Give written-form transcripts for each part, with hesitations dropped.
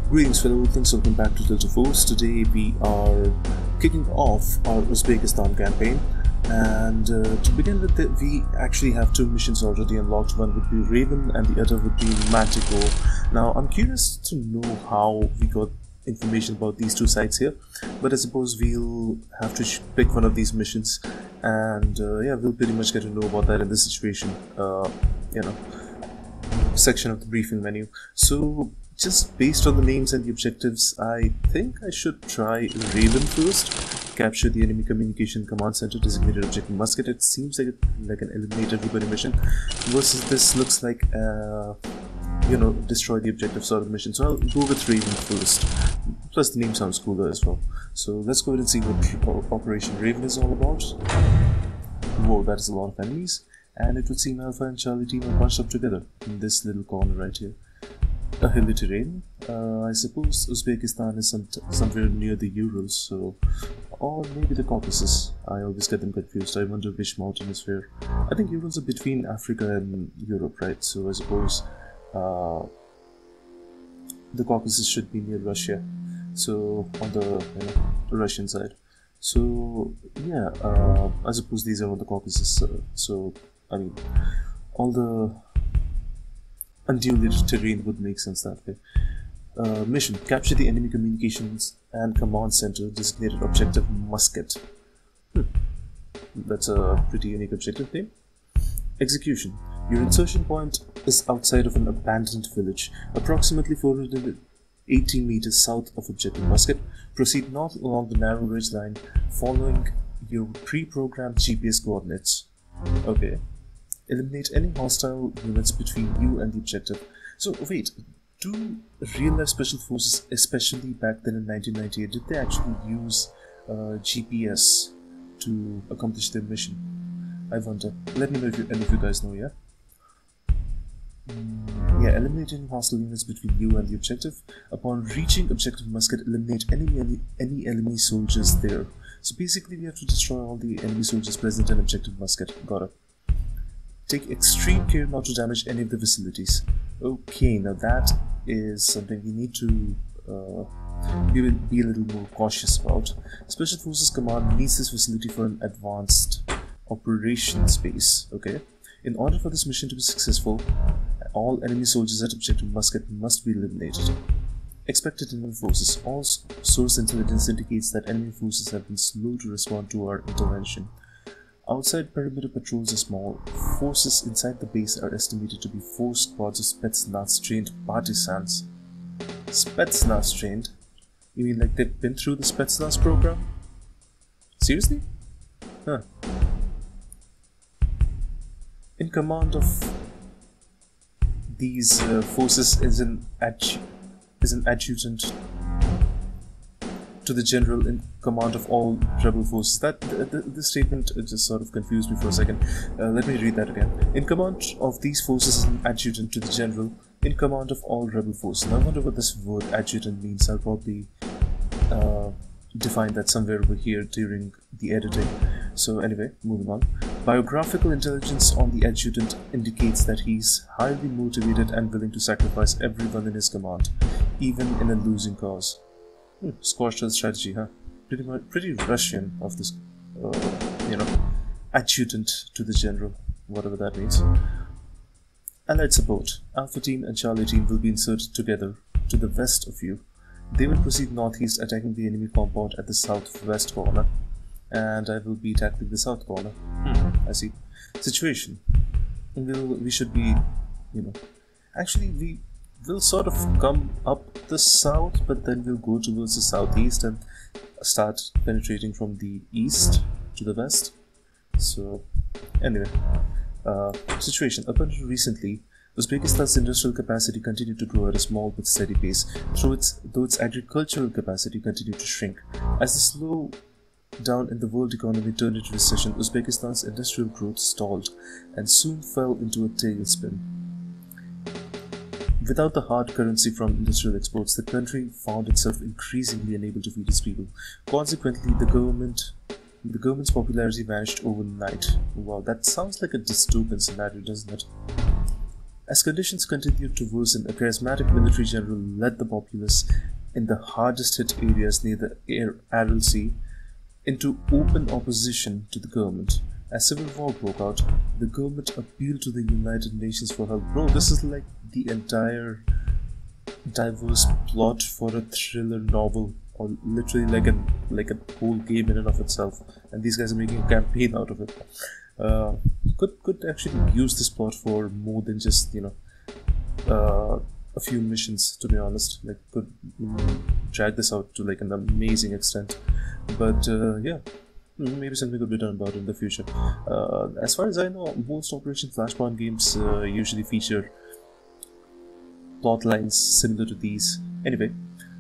Greetings fellow Earthlings, welcome back to Delta Force. Today we are kicking off our Uzbekistan campaign, and to begin with, we actually have two missions already unlocked. One would be Raven and the other would be Manticore. Now I'm curious to know how we got information about these two sites here, but I suppose we'll have to pick one of these missions, and yeah, we'll pretty much get to know about that in this situation, section of the briefing menu. So just based on the names and the objectives, I think I should try Raven first. Capture the enemy communication command center, designated objective musket. It seems like an eliminate everybody mission, versus this looks like destroy the objective sort of mission. So I'll go with Raven first. Plus the name sounds cooler as well. So let's go ahead and see what Operation Raven is all about. Whoa, that is a lot of enemies. And it would seem Alpha and Charlie team are bunched up together in this little corner right here. A hilly terrain. I suppose Uzbekistan is somewhere near the Urals, so, or maybe the Caucasus. I always get them confused. I wonder which mountain is where. I think Urals are between Africa and Europe, right? So I suppose the Caucasus should be near Russia. So on the Russian side. So yeah, I suppose these are on the Caucasus. So I mean, all the undulated terrain would make sense that way. Mission: capture the enemy communications and command center, designated objective musket. That's a pretty unique objective name. Execution: your insertion point is outside of an abandoned village, approximately 480 meters south of objective musket. Proceed north along the narrow ridge line, following your pre-programmed GPS coordinates. Okay. Eliminate any hostile units between you and the objective. So wait, do real-life special forces, especially back then in 1998, did they actually use GPS to accomplish their mission? I wonder. Let me know if any of you guys know, yeah? Yeah, eliminate any hostile units between you and the objective. Upon reaching objective musket, eliminate any enemy soldiers there. So basically we have to destroy all the enemy soldiers present in objective musket. Got it. Take extreme care not to damage any of the facilities. Okay, now that is something we need to be a little more cautious about. Special Forces Command needs this facility for an advanced operations base. Okay. In order for this mission to be successful, all enemy soldiers at objective musket must be eliminated. Expected enemy forces. All source intelligence indicates that enemy forces have been slow to respond to our intervention. Outside perimeter patrols are small. Forces inside the base are estimated to be 4 squads of Spetsnaz trained partisans. Spetsnaz trained? You mean like they've been through the Spetsnaz program? Seriously? Huh. In command of these forces is an adjutant to the general in command of all rebel forces. That this statement just sort of confused me for a second. Let me read that again. In command of these forces is an adjutant to the general in command of all rebel forces. Now I wonder what this word adjutant means. I'll probably define that somewhere over here during the editing. So anyway, moving on. Biographical intelligence on the adjutant indicates that he's highly motivated and willing to sacrifice everyone in his command, even in a losing cause. Scorched earth strategy, huh? Pretty Russian of this, adjutant to the general, whatever that means. Allied support. Alpha team and Charlie team will be inserted together to the west of you. They will proceed northeast, attacking the enemy compound at the southwest corner, and I will be tackling the south corner. I see. Situation. We should be, actually we'll sort of come up the south, but then we'll go towards the southeast and start penetrating from the east to the west. So anyway, situation. Up until recently, Uzbekistan's industrial capacity continued to grow at a small but steady pace, though its agricultural capacity continued to shrink. As the slow down in the world economy turned into recession, Uzbekistan's industrial growth stalled and soon fell into a tailspin. Without the hard currency from industrial exports, the country found itself increasingly unable to feed its people. Consequently, the government's popularity vanished overnight. Wow, that sounds like a dystopian scenario, doesn't it? As conditions continued to worsen, a charismatic military general led the populace in the hardest hit areas near the Aral Sea into open opposition to the government. As civil war broke out, the government appealed to the United Nations for help. Bro, this is like the entire diverse plot for a thriller novel, or literally like a whole game in and of itself. And these guys are making a campaign out of it. Could actually use this plot for more than just, you know, a few missions, to be honest. Like, could drag this out to like an amazing extent. But yeah, maybe something could be done about it in the future. As far as I know, most Operation Flashpoint games usually feature plot lines similar to these. Anyway,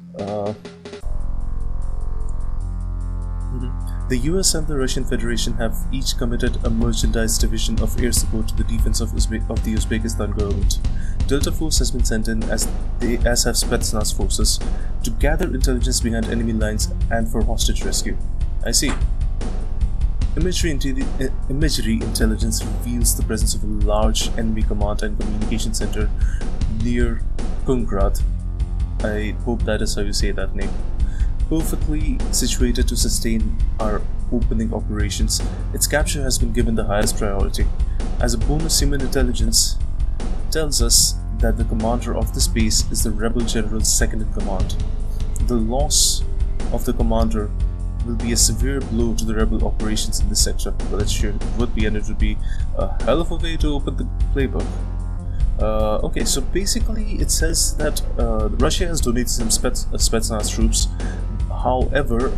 the US and the Russian Federation have each committed a merchandise division of air support to the defense of the Uzbekistan government. Delta Force has been sent in, as have Spetsnaz forces, to gather intelligence behind enemy lines and for hostage rescue. I see. Imagery intelligence reveals the presence of a large enemy command and communication center near Kungrad. I hope that is how you say that name. Perfectly situated to sustain our opening operations, its capture has been given the highest priority. As a bonus, human intelligence tells us that the commander of this base is the rebel general's second in command. The loss of the commander will be a severe blow to the rebel operations in this sector. Well, it sure would be, and it would be a hell of a way to open the playbook. Okay, so basically it says that Russia has donated some Spetsnaz troops. However,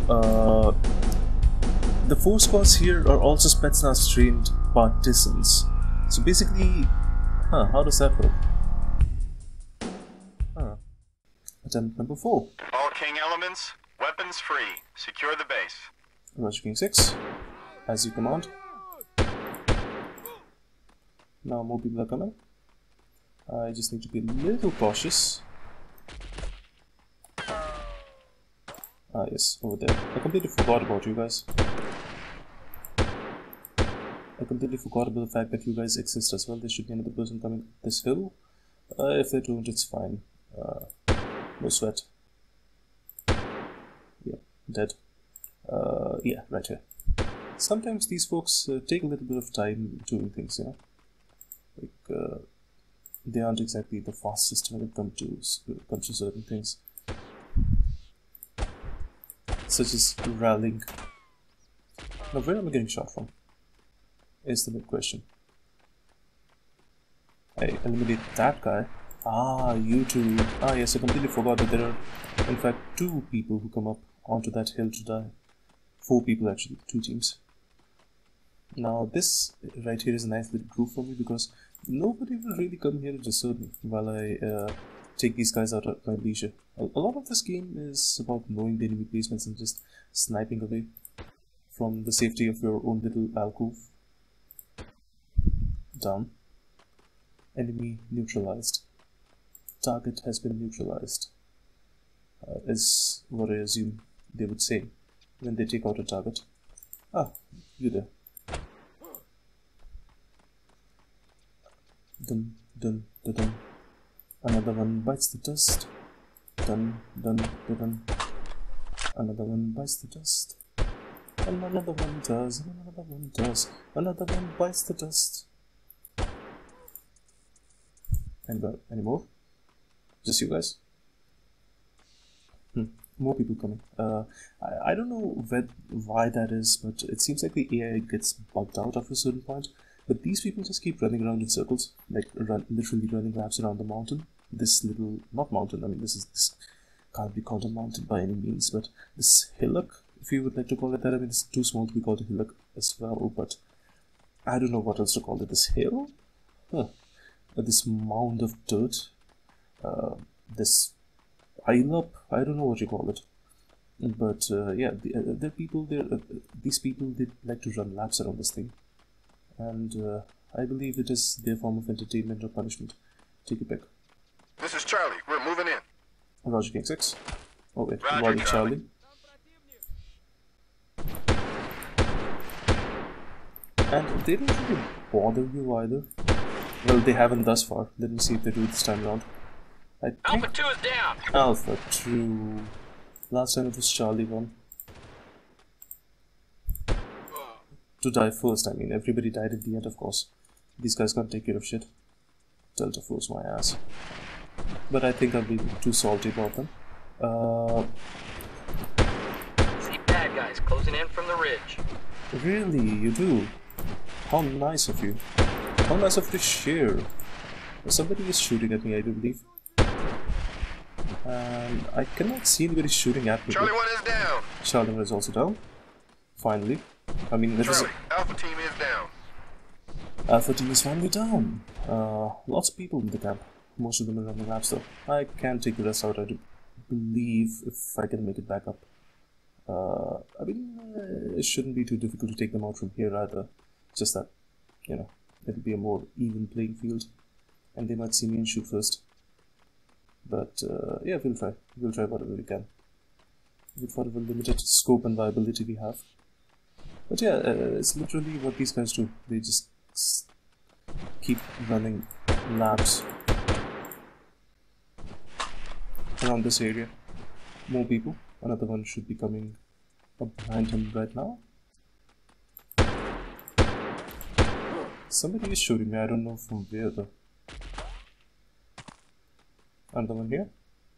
the 4 squads here are also Spetsnaz trained partisans. So basically, how does that work? Attempt number 4. All King elements, weapons free. Secure the base. Roger King 6, as you command. Now more people are coming. I just need to be a little cautious. Ah yes, over there. I completely forgot about you guys. I completely forgot about the fact that you guys exist as well. There should be another person coming up this hill. If they don't, it's fine. No sweat. Yeah, dead. Yeah, right here. Sometimes these folks take a little bit of time doing things, you know. Like, they aren't exactly the fastest when it comes to certain things. Such as rallying. Now, where am I getting shot from? Is the big question. I eliminate that guy. Ah, you two. Ah, yes, I completely forgot that there are, in fact, 2 people who come up onto that hill to die. 4 people actually, 2 teams. Now, this right here is a nice little groove for me because nobody will really come here to disturb me while I take these guys out at my leisure. A lot of this game is about knowing the enemy placements and just sniping away from the safety of your own little alcove. Down. Enemy neutralized. Target has been neutralized. Is what I assume they would say when they take out a target. Ah, you there. Dun dun dun dun. Another one bites the dust. Dun dun dun dun. Another one bites the dust. And another one does. And another one does. Another one bites the dust. Any more? Just you guys? More people coming. I don't know why that is, but it seems like the AI gets bugged out after a certain point. But these people just keep running around in circles, like literally running laps around the mountain. This little, not mountain, I mean this can't be called a mountain by any means, but this hillock, if you would like to call it that. I mean, it's too small to be called a hillock as well, but I don't know what else to call it. This hill? This mound of dirt, this pile up, I don't know what you call it, but yeah, there are people there. These people, they like to run laps around this thing, and I believe it is their form of entertainment or punishment. Take a pick. This is Charlie. We're moving in. Roger King 6. Oh wait, Roger, Charlie. And they don't really bother you either. Well, they haven't thus far. Let me see if they do this time around. I think Alpha 2 is down. Alpha 2. Last time it was Charlie 1. To die first, I mean. Everybody died in the end, of course. These guys can't take care of shit. Delta Force my ass. But I think I'll be too salty about them. See bad guys closing in from the ridge. Really? You do? How nice of you. How nice of you to share. Somebody is shooting at me, I do believe. And I cannot see anybody shooting at me. Charlie 1 is down. Charlie 1 is also down. Finally. I mean, that was Charlie, Alpha team is down. Alpha team is finally down. Lots of people in the camp. Most of them are running laps though. I can take the rest out, I do believe, if I can make it back up. I mean, it shouldn't be too difficult to take them out from here either. Just that, you know, it'll be a more even playing field. And they might see me and shoot first. But, yeah, we'll try. We'll try whatever we can. With whatever limited scope and viability we have. But yeah, it's literally what these guys do. They just keep running laps around this area. More people. Another one should be coming up behind him right now. Somebody is shooting me. I don't know from where though. Another one here.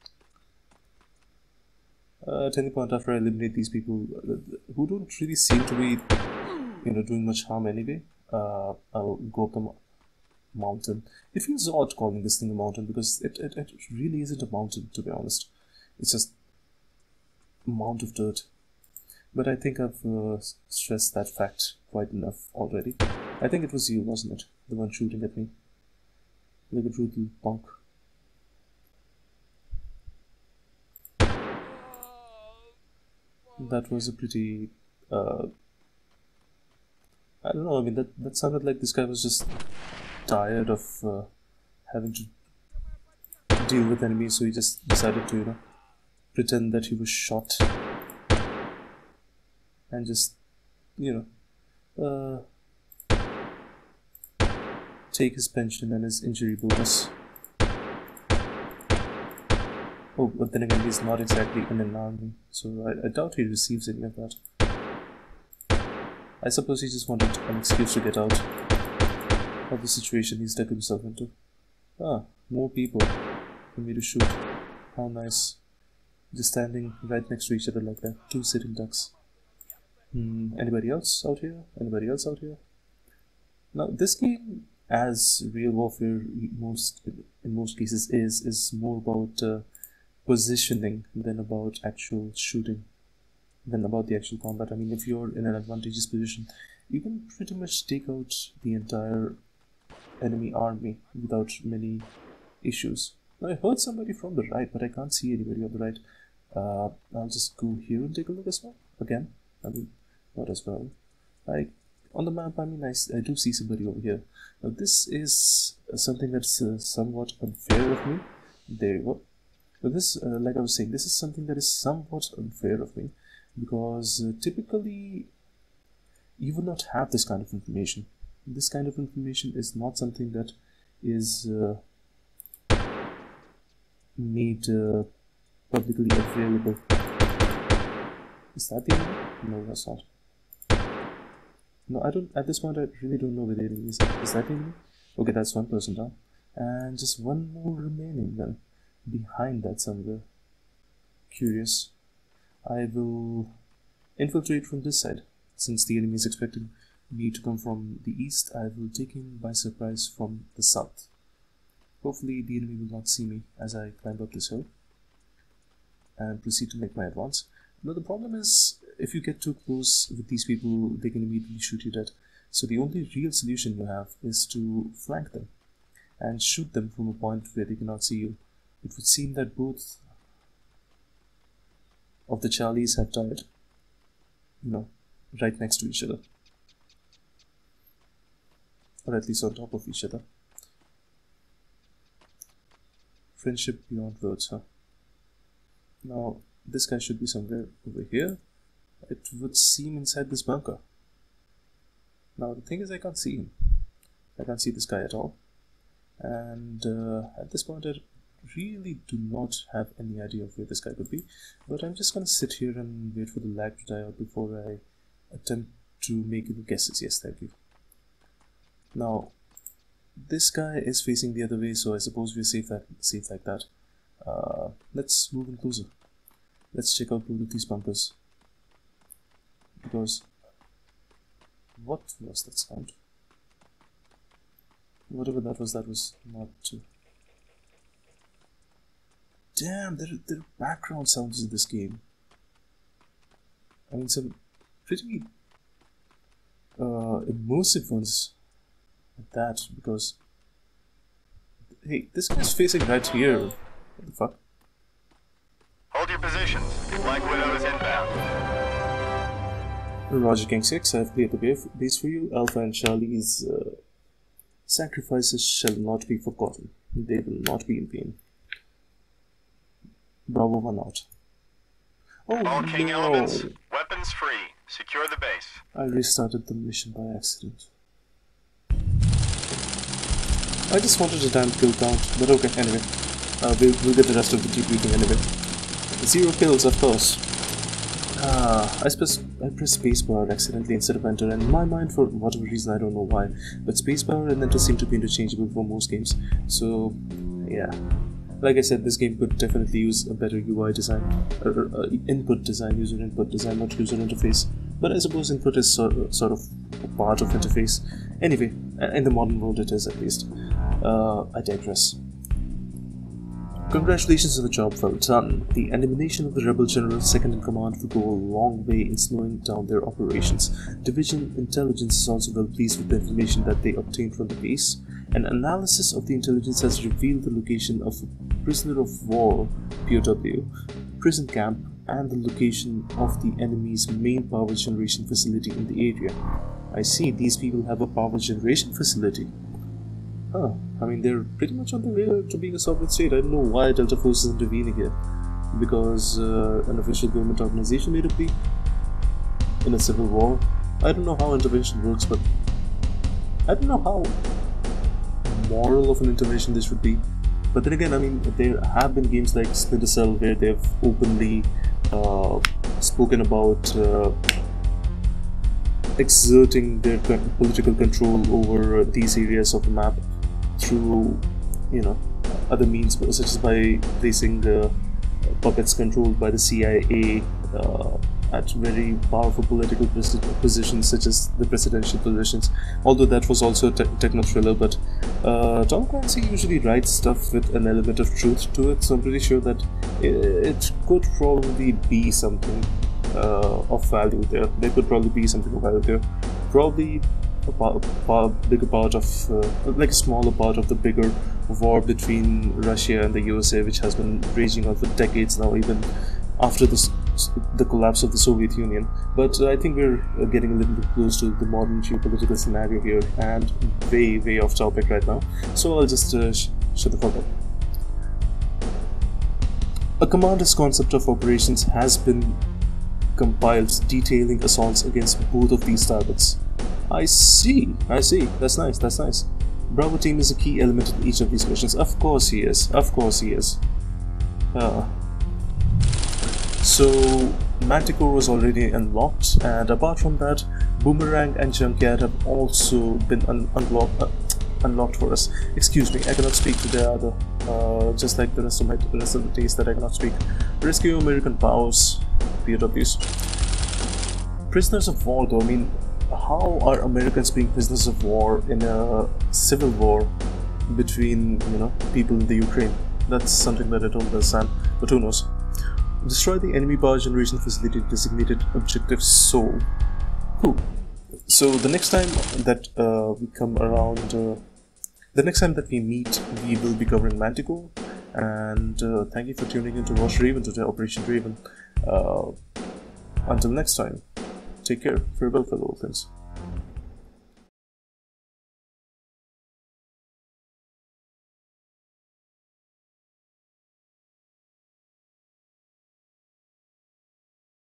At any point after I eliminate these people who don't really seem to be, you know, doing much harm anyway, I'll go up the mountain. It feels odd calling this thing a mountain because it really isn't a mountain, to be honest. It's just a mound of dirt. But I think I've stressed that fact quite enough already. I think it was you, wasn't it? The one shooting at me. Like a brutal punk. That was a pretty, I don't know, I mean, that sounded like this guy was just tired of having to deal with enemies, so he just decided to, you know, pretend that he was shot. And just, you know, take his pension and his injury bonus. Oh, but then again, he's not exactly in an army, so I doubt he receives any of that. I suppose he just wanted an excuse to get out of the situation he's dug himself into. Ah, more people for me to shoot. How nice. Just standing right next to each other like that. Two sitting ducks. Anybody else out here? Anybody else out here? Now, this game, as real warfare in most cases is more about positioning than about actual shooting, than about the actual combat. I mean, if you're in an advantageous position, you can pretty much take out the entire enemy army without many issues. Now, I heard somebody from the right, but I can't see anybody on the right. I'll just go here and take a look as well. Again, I mean, not as well. On the map, I mean, I do see somebody over here. Now, this is something that's somewhat unfair of me. There you go. But this, like I was saying, this is something that is somewhat unfair of me, because typically you would not have this kind of information. This kind of information is not something that is made publicly available. Is that the enemy? No, that's not. No, I don't. At this point, I really don't know where the enemy is. Is that the enemy? Okay, that's one person down, and just one more remaining then. Behind that somewhere. Curious. I will infiltrate from this side. Since the enemy is expecting me to come from the east, I will take him by surprise from the south. Hopefully the enemy will not see me as I climb up this hill and proceed to make my advance. Now the problem is, if you get too close with these people, they can immediately shoot you dead. So the only real solution you have is to flank them and shoot them from a point where they cannot see you. It would seem that both of the Charlies have died, you know, right next to each other. Or at least on top of each other. Friendship beyond words, huh? Now, this guy should be somewhere over here. It would seem inside this bunker. Now, the thing is, I can't see him. I can't see this guy at all. and at this point I really do not have any idea of where this guy could be, but I'm just gonna sit here and wait for the lag to die out before I attempt to make any guesses. Yes, thank you. Now, this guy is facing the other way, so I suppose we're safe like that. Let's move in closer. Let's check out both of these bunkers. Because what was that sound? Whatever that was not. Damn, there are background sounds in this game. I mean, some pretty immersive ones at that, because hey, this guy's facing right here. What the fuck? Hold your positions. Black Widow is inbound. Roger King 6, I've cleared the base for you. Alpha and Charlie's sacrifices shall not be forgotten. They will not be in vain. Bravo 1 out. Oh All King no! elements, weapons free. Secure the base. I restarted the mission by accident. I just wanted a damn kill count, but okay, anyway. We'll get the rest of the debriefing anyway. 0 kills, of course. I pressed spacebar accidentally instead of enter, and in my mind, for whatever reason, I don't know why, but spacebar and enter seem to be interchangeable for most games. So, yeah. Like I said, this game could definitely use a better UI design, input design, user input design, not user interface. But I suppose input is sort of a part of interface. Anyway, in the modern world it is at least. I digress. Congratulations on the job well done. The elimination of the rebel general's second-in-command will go a long way in slowing down their operations. Division Intelligence is also well pleased with the information that they obtained from the base. An analysis of the intelligence has revealed the location of a prisoner of war (POW) prison camp and the location of the enemy's main power generation facility in the area. I see, these people have a power generation facility. Huh, I mean, they're pretty much on the way to being a sovereign state. I don't know why Delta Force is intervening here. Because an official government organization made a plea in a civil war. I don't know how intervention works, but I don't know how moral of an intervention this would be. But then again, I mean, there have been games like Splinter Cell where they've openly spoken about exerting their political control over these areas of the map through, you know, other means, such as by placing puppets controlled by the CIA at very powerful political positions, such as the presidential positions. Although that was also a techno thriller, but Tom Clancy usually writes stuff with an element of truth to it, so I'm pretty sure that it could probably be something of value there. There could probably be something of value there. Probably a bigger part of, like a smaller part of the bigger war between Russia and the USA, which has been raging on for decades now, even after the collapse of the Soviet Union. But I think we're getting a little bit close to the modern geopolitical scenario here, and way off topic right now, so I'll just shut the fuck up. A commander's concept of operations has been compiled detailing assaults against both of these targets. I see, that's nice. Bravo team is a key element in each of these missions. Of course he is. So Manticore was already unlocked, and apart from that, Boomerang and Junkyard have also been unlocked for us. Excuse me, I cannot speak to the other, just like the rest of the days that I cannot speak. Rescue American POWs, POWs. Prisoners of war though, I mean, how are Americans being prisoners of war in a civil war between, you know, people in the Ukraine? That's something that I don't understand, but who knows. Destroy the enemy power generation facility designated objective Soul. Cool. So the next time that we come around, the next time that we meet, we will be covering Manticore. And thank you for tuning in to watch Raven today, Operation Raven. Until next time, take care. Farewell, fellow things.